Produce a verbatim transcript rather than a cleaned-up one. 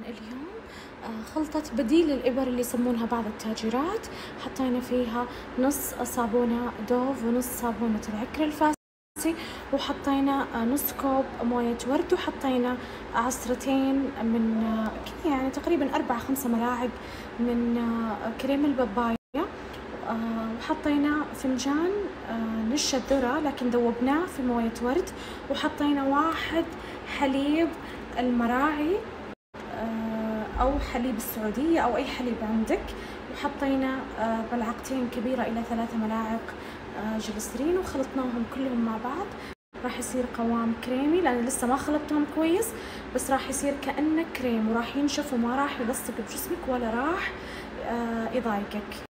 اليوم آه، خلطة بديل الإبر اللي يسمونها بعض التاجرات. حطينا فيها نص صابونة دوف ونص صابونة العكر الفاسي، وحطينا آه، نص كوب موية ورد، وحطينا عصرتين من آه، يعني تقريبا أربع خمسة ملاعق من آه، كريم البابايا، آه، وحطينا فنجان آه، نشا الذرة لكن ذوبناه في موية ورد، وحطينا واحد حليب المراعي أو حليب السعودية أو أي حليب عندك، وحطينا ملعقتين كبيرة إلى ثلاثة ملاعق جليسرين، وخلطناهم كلهم مع بعض. راح يصير قوام كريمي لأن لسه ما خلطتهم كويس، بس راح يصير كأنه كريم، وراح ينشف وما راح يلصق بجسمك ولا راح يضايقك.